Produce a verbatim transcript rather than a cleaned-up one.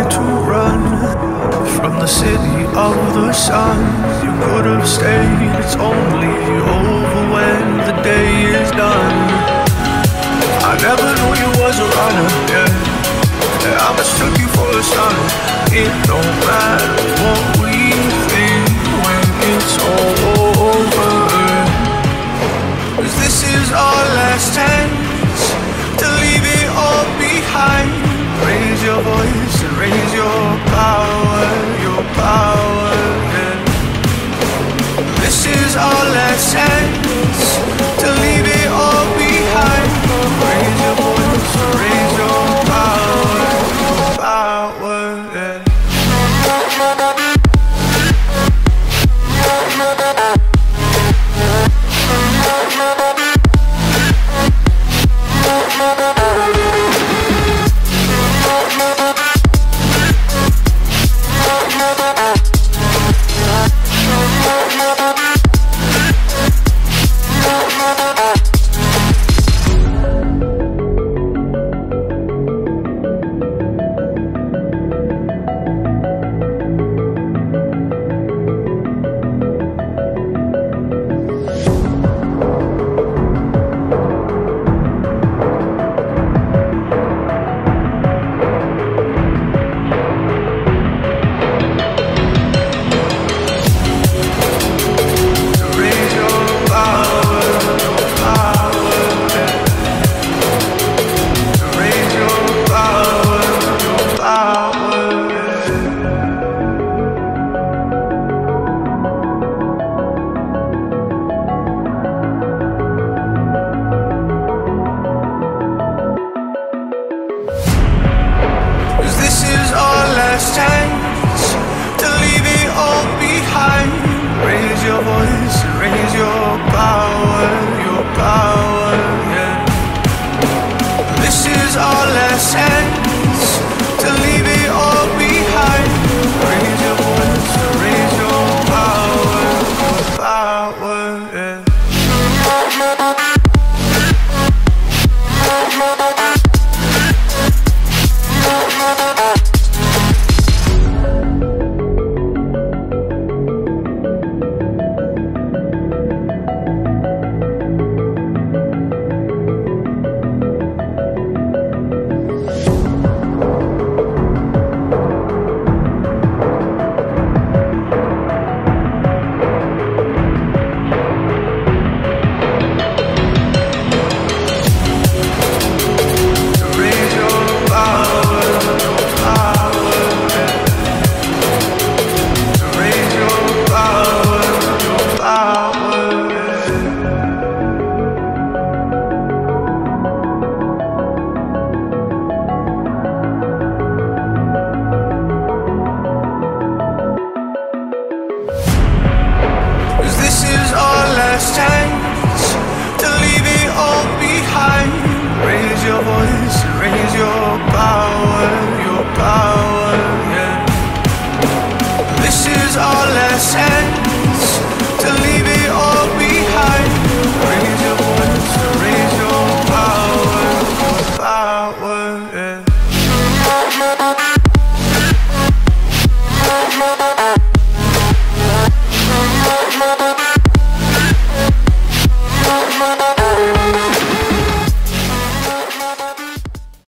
had to run from the city of the sun. You could have stayed, it's only over when the day is done. I never knew you was a runner, yeah, yeah, I mistook you for a son. It don't matter what we think when it's all over, 'cause this is our last chance to leave it all behind. Raise your voice and raise your power, your power, yeah. This is our last chance to leave it all behind. Raise your voice and raise your power, your power, yeah.